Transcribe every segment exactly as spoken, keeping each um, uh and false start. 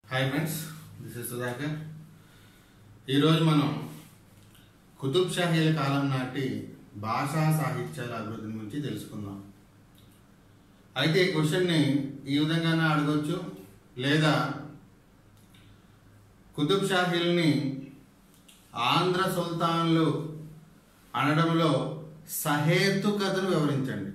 Hi friends, this is Sudhakar. ఈరోజు మనం కుతుబ్ షాహీల కాలం నాటి భాషా సాహిత్యాల అభివృద్ధి గురించి తెలుసుకుందాం. అయితే ఈ క్వశ్చన్ని ఈ విధంగానే అడగవచ్చు, లేదా కుతుబ్ షాహీల్ని ఆంధ్ర సుల్తాన్లు అనడంలో సహేతుకతను వివరించండి.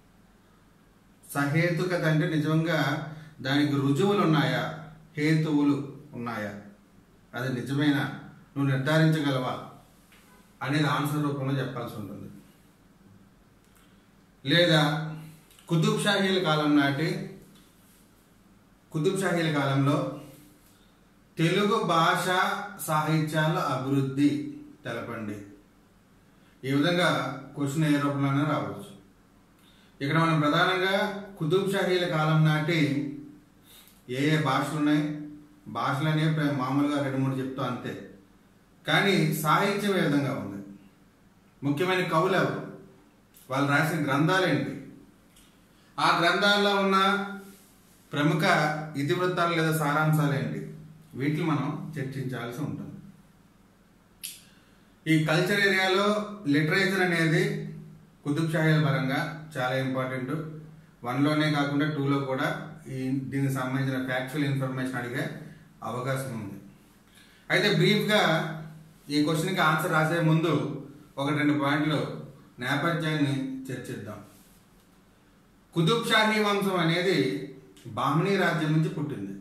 సహేతుకత అంటే నిజంగా దానికి రుజువులు ఉన్నాయా, హేతువులు ఉన్నాయా, అది నిజమేనా, నువ్వు నిర్ధారించగలవా అనేది ఆన్సర్ రూపంలో చెప్పాల్సి ఉంటుంది. లేదా కుతుబ్ షాహీల కాలం నాటి కుతుబ్ షాహీల కాలంలో తెలుగు భాష సాహిత్యాల అభివృద్ధి తెలపండి. ఈ విధంగా క్వశ్చన్ ఏ రూపంలోనే రావచ్చు. ఇక్కడ మనం ప్రధానంగా కుతుబ్ షాహీల కాలం నాటి ఏ ఏ భాషలు ఉన్నాయి, భాషలు అనేవి మామూలుగా రెండు మూడు చెప్తా అంతే, కానీ సాహిత్యం ఏ విధంగా ఉంది, ముఖ్యమైన కవులు ఎవరు, వాళ్ళు రాసిన గ్రంథాలు ఏంటి, ఆ గ్రంథాల్లో ఉన్న ప్రముఖ ఇతివృత్తాలు లేదా సారాంశాలు ఏంటి, వీటిని మనం చర్చించాల్సి ఉంటుంది. ఈ కల్చర్ ఏరియాలో లిటరేచర్ అనేది కుతుబ్ షాహీల పరంగా చాలా ఇంపార్టెంట్. వన్లోనే కాకుండా టూలో కూడా ఈ దీనికి సంబంధించిన ఫ్యాక్చువల్ ఇన్ఫర్మేషన్ అడిగే అవకాశం ఉంది. అయితే బ్రీఫ్గా ఈ క్వశ్చన్కి ఆన్సర్ రాసే ముందు ఒక రెండు పాయింట్లు నేపథ్యాన్ని చర్చిద్దాం. కుతుబ్ షాహీ వంశం అనేది బాహ్మనీ రాజ్యం నుంచి పుట్టింది.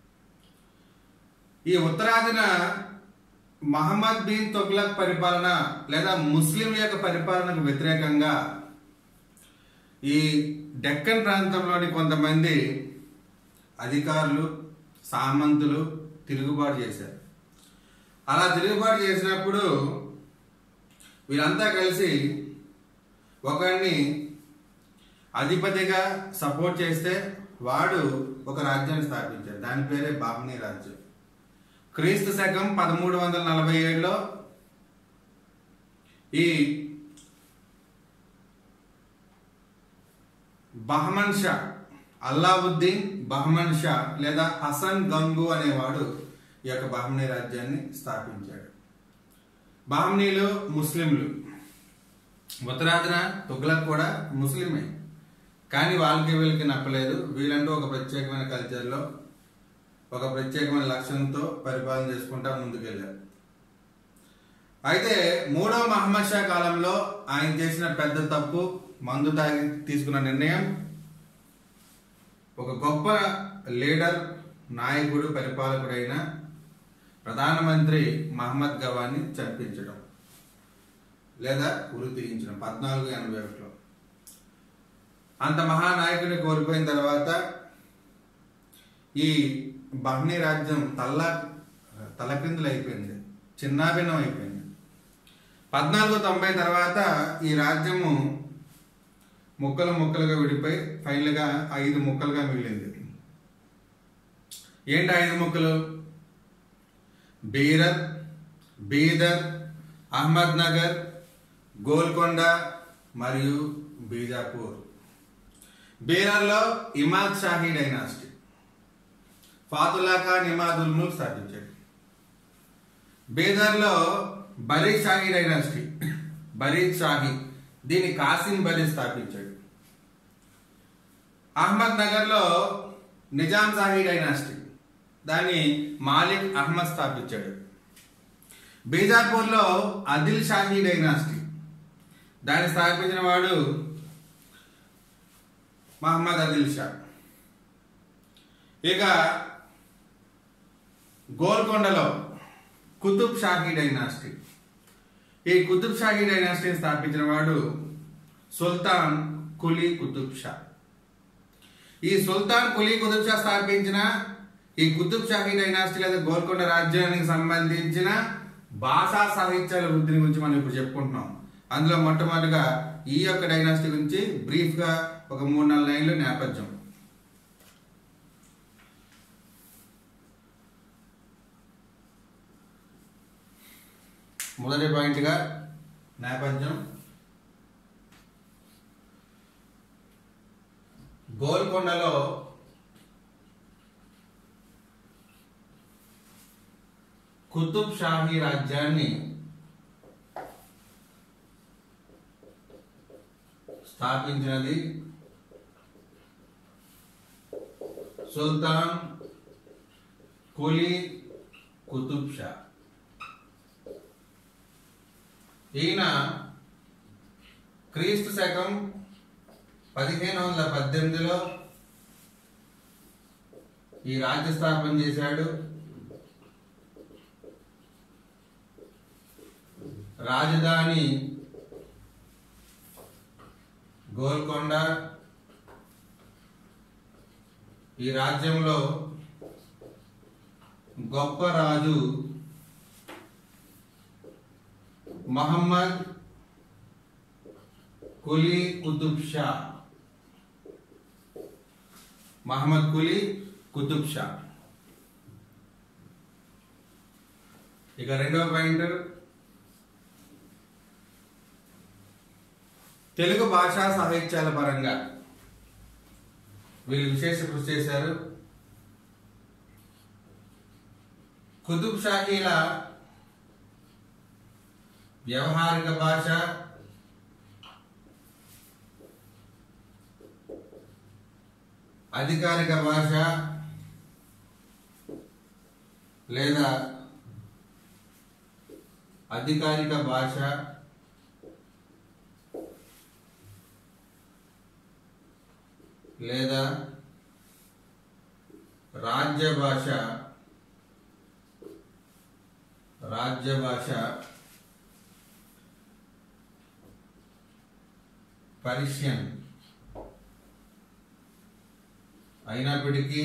ఈ ఉత్తరాదిన మహమ్మద్ బిన్ తుగ్లక్ పరిపాలన లేదా ముస్లింల యొక్క పరిపాలనకు వ్యతిరేకంగా ఈ డెక్కన్ ప్రాంతంలోని కొంతమంది అధికారులు, సామంతులు తిరుగుబాటు చేశారు. అలా తిరుగుబాటు చేసినప్పుడు వీళ్ళంతా కలిసి ఒకరిని అధిపతిగా సపోర్ట్ చేస్తే వాడు ఒక రాజ్యాన్ని స్థాపించారు. దాని పేరే బాహ్మనీ రాజ్యం. క్రీస్తు శకం పదమూడు వందల నలభై ఏడులో ఈ బహమన్ షా, అల్లావుద్దీన్ బహమన్ షా లేదా హసన్ గంగు అనేవాడు ఈ యొక్క బాహ్మనీ రాజ్యాన్ని స్థాపించాడు. బాహ్మనీలు ముస్లింలు, ఉత్తరాదిన తుగ్లక్ కూడా ముస్లిమే, కానీ వాళ్ళకి వీళ్ళకి నప్పలేదు. వీళ్ళంటూ ఒక ప్రత్యేకమైన కల్చర్లో ఒక ప్రత్యేకమైన లక్ష్యంతో పరిపాలన చేసుకుంటా ముందుకెళ్ళారు. అయితే మూడో మహమ్మద్ షా కాలంలో ఆయన చేసిన పెద్ద తప్పు, మందు తాగి తీసుకున్న నిర్ణయం, ఒక గొప్ప లీడర్, నాయకుడు, పరిపాలకుడైన ప్రధానమంత్రి మహమ్మద్ గవాన్ని చంపించడం లేదా ఉరి తీయించడం పద్నాలుగు ఎనభై ఒకటిలో. అంత మహానాయకుడిని కోల్పోయిన తర్వాత ఈ బాహ్మనీ రాజ్యం తల్ల తలకిందులు అయిపోయింది, చిన్నాభిన్నం అయిపోయింది. పద్నాలుగు తొంభై తర్వాత ఈ రాజ్యము ముక్కలు ముక్కలుగా విడిపోయి ఫైనల్గా ఐదు ముక్కలుగా మిగిలింది. ఏంటి ఐదు ముక్కలు? బీరర్, బీదర్, అహ్మద్ నగర్, గోల్కొండ మరియు బీజాపూర్. బీరర్లో ఇమాద్ షాహీ డైనాసిటీ, ఫాతుల్లా ఖాన్ ఇమాదుల్ ముల్క్ స్థాపించాడు. బీదర్లో బరీద్ షాహీ డైనాసిటీ, బరీద్ షాహీ, దీన్ని కాసిం బరీద్ స్థాపించాడు. అహ్మద్ నగర్లో నిజాం షాహీ డైనాసిటీ, దాన్ని మాలిక్ అహ్మద్ స్థాపించాడు. బీజాపూర్లో ఆదిల్ షాహీ డైనాసిటీ, దాన్ని స్థాపించిన వాడు మహమ్మద్ ఆదిల్ షా. ఇక గోల్కొండలో కుతుబ్ షాహీ డైనాసిటీ, ఈ కుతుబ్ షాహీ డైనాసిటీని స్థాపించిన వాడు సుల్తాన్ కులీ కుతుబ్ షా. ఈ సుల్తాన్ కులీ కుతుబ్ షా స్థాపించిన ఈ కుతుబ్ షాహీ డైనాసిటీ లేదా గోల్కొండ రాజ్యానికి సంబంధించిన భాషా సాహిత్యాల వృద్ధిని గురించి మనం ఇప్పుడు చెప్పుకుంటున్నాం. అందులో మొట్టమొదటిగా ఈ యొక్క డైనాసిటీ గురించి బ్రీఫ్ గా ఒక మూడు నాలుగు లైన్లు నేపథ్యం. మొదటి పాయింట్ గా నేపథ్యం. గోల్కొండలో కుతుబ్ షాహీ రాజ్యాన్ని స్థాపించినది సుల్తాన్ కులీ కుతుబ్ షా. ఈయన క్రీస్తు శకం పదిహేను వందల పద్దెనిమిదిలో ఈ రాజ్య స్థాపన చేశాడు. రాజధాని గోల్కొండ. ఈ రాజ్యంలో గొప్ప రాజు మహమ్మద్ కులీ కుతుబ్ షా. మహమ్మద్ కులీ కుతుబ్ షా. ఇక రెండవ పాయింట్, తెలుగు భాషా సాహిత్యాల పరంగా వీళ్ళు విశేష కృషి చేశారు. కుతుబ్ షాహీల వ్యవహారిక భాష, అధికారిక భాష లేదా అధికారిక భాష లేదా రాజ్య భాష రాజ్య భాష పర్షియన్ అయినప్పటికీ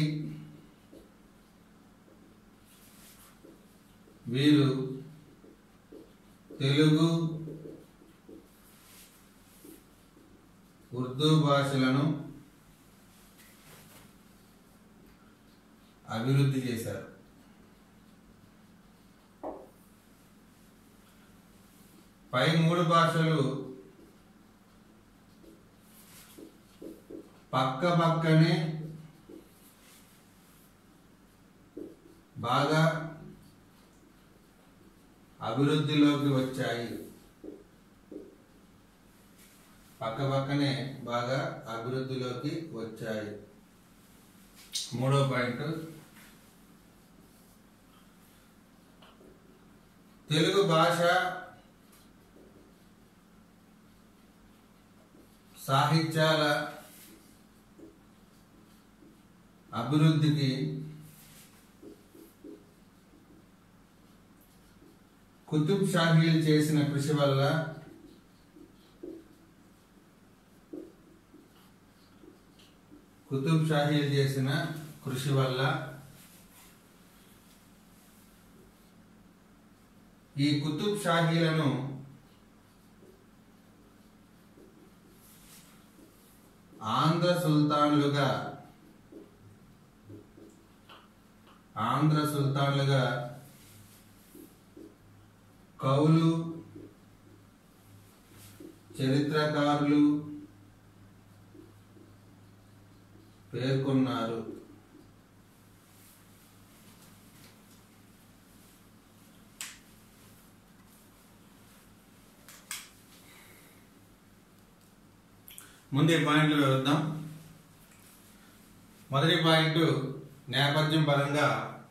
వీరు తెలుగు, ఉర్దూ భాషలను అభివృద్ధి చేశారు. పై మూడు భాషలు పక్క పక్కనే బాగా అభివృద్ధిలోకి వచ్చాయి. పక్క పక్కనే బాగా అభివృద్ధిలోకి వచ్చాయి. మూడో పాయింట్, తెలుగు భాష సాహిత్యాల అభివృద్ధికి కుతుబ్ షాహీలు చేసిన కృషి వల్ల కుతుబ్ షాహీలు చేసిన కృషి వల్ల ఈ కుతుబ్ షాహీలను ఆంధ్ర సుల్తాన్లుగా ఆంధ్ర సుల్తాన్లుగా కవులు, చరిత్రకారులు పేర్కొన్నారు. ముందు ఈ పాయింట్లు చూద్దాం. మొదటి పాయింట్, నేపథ్యం పరంగా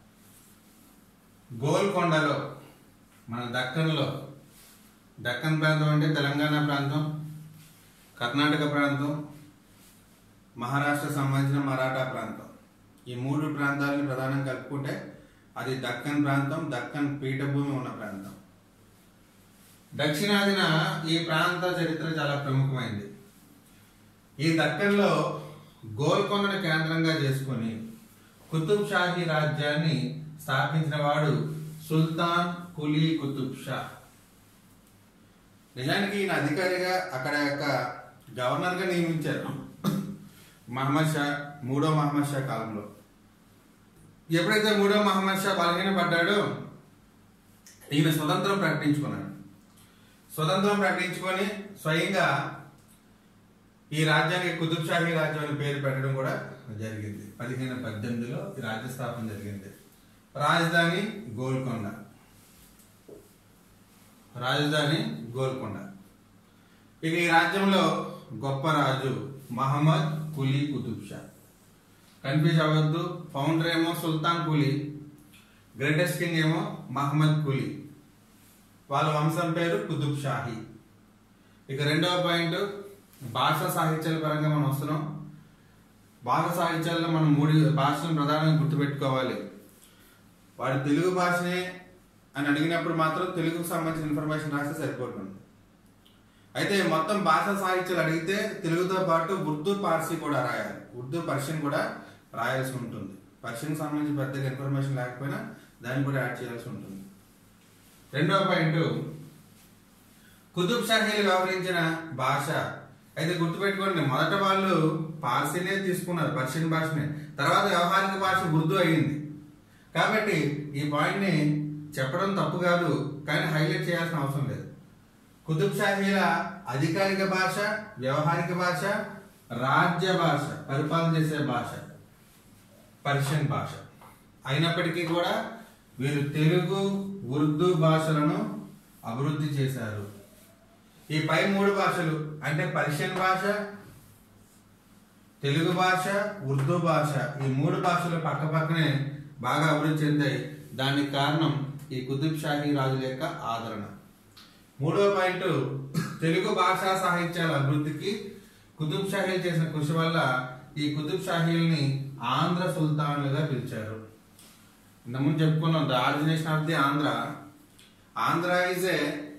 గోల్కొండలో మన దక్కన్లో, దక్కన్ ప్రాంతం అంటే తెలంగాణ ప్రాంతం, కర్ణాటక ప్రాంతం, మహారాష్ట్ర సంబంధించిన మరాఠా ప్రాంతం, ఈ మూడు ప్రాంతాలను ప్రధానంగా కలుపుకుంటే అది దక్కన్ ప్రాంతం, దక్కన్ పీఠభూమి ఉన్న ప్రాంతం. దక్షిణాదిన ఈ ప్రాంత చరిత్ర చాలా ప్రముఖమైంది. ఈ దక్కన్లో గోల్కొండను కేంద్రంగా చేసుకుని కుతుబ్ షాహీ రాజ్యాన్ని స్థాపించిన వాడు సుల్తాన్ కులీ కుతుబ్ షా. నిజానికి ఈయన అధికారిగా అక్కడ యొక్క గవర్నర్గా నియమించారు మహమ్మద్ షా, మూడో మహమ్మద్ షా కాలంలో. ఎప్పుడైతే మూడో మహమ్మద్ షా బలహీనపడ్డాడో ఈయన స్వతంత్రం ప్రకటించుకున్నాడు. స్వతంత్రం ప్రకటించుకొని స్వయంగా ఈ రాజ్యానికి కుతుబ్ షాహీ రాజ్యం అని పేరు పెట్టడం కూడా జరిగింది. పదిహేను పద్దెనిమిదిలో ఈ రాజ్య స్థాపన జరిగింది. రాజధాని గోల్కొండ. రాజధాని గోల్కొండ. ఇక ఈ రాజ్యంలో గొప్ప రాజు మహమ్మద్ కులీ కుతుబ్ షా. కన్ఫ్యూజ్ అవ్వద్దు, ఫౌండర్ ఏమో సుల్తాన్ కులీ, గ్రేటెస్ట్ కింగ్ ఏమో మహమ్మద్ కులీ. వాళ్ళ వంశం పేరు కుతుబ్ షాహీ. ఇక రెండవ పాయింట్, భాషా సాహిత్యాల పరంగా మనం వస్తున్నాం. భాషా సాహిత్యాల్లో మనం మూడు భాషలను ప్రధానంగా గుర్తుపెట్టుకోవాలి. వాడు తెలుగు భాషనే అని అడిగినప్పుడు మాత్రం తెలుగుకు సంబంధించిన ఇన్ఫర్మేషన్ రాస్తే సరిపోతుంది. అయితే మొత్తం భాషా సాహిత్యాలు అడిగితే తెలుగుతో పాటు ఉర్దూ, పార్సీ కూడా రాయాలి. ఉర్దూ, పర్షియన్ కూడా రాయాల్సి ఉంటుంది. పర్షియన్ సంబంధించి పెద్దగా ఇన్ఫర్మేషన్ లేకపోయినా దాన్ని కూడా యాడ్ చేయాల్సి ఉంటుంది. రెండవ పాయింట్, కుతుబ్ షాహీలు వ్యవహరించిన భాష. అయితే గుర్తుపెట్టుకోండి, మొదట వాళ్ళు పార్సీనే తీసుకున్నారు, పర్షియన్ భాషనే. తర్వాత వ్యవహారిక భాష ఉర్దూ అయ్యింది. కాబట్టి ఈ పాయింట్ ని చెప్పడం తప్పు కాదు, కానీ హైలైట్ చేయాల్సిన అవసరం లేదు. కుతుబ్ షాహీల అధికారిక భాష, వ్యవహారిక భాష, రాజ్య భాష, పరిపాలన చేసే భాష పర్షియన్ భాష. అయినప్పటికీ కూడా వీరు తెలుగు, ఉర్దూ భాషలను అభివృద్ధి చేశారు. ఈ పై మూడు భాషలు అంటే పర్షియన్ భాష, తెలుగు భాష, ఉర్దూ భాష, ఈ మూడు భాషలు పక్క పక్కనే బాగా అభివృద్ధి చెందాయి. దానికి కారణం ఈ కుతుబ్ షాహీ రాజుల యొక్క ఆదరణ. మూడవ పాయింట్, తెలుగు భాషా సాహిత్యాల అభివృద్ధికి కుతుబ్ షాహీలు చేసిన కృషి వల్ల ఈ కుతుబ్ షాహీల్ని ఆంధ్ర సుల్తానులుగా పిలిచారు. ఇంతకుముందు చెప్పుకున్నాం, the origination of the Andhra. Andhra is A